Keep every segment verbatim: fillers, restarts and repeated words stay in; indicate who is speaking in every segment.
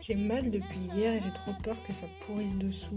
Speaker 1: J'ai mal depuis hier et j'ai trop peur que ça pourrisse dessous.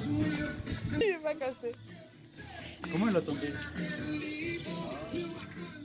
Speaker 2: Il est pas cassé.
Speaker 3: Comment il a tombé?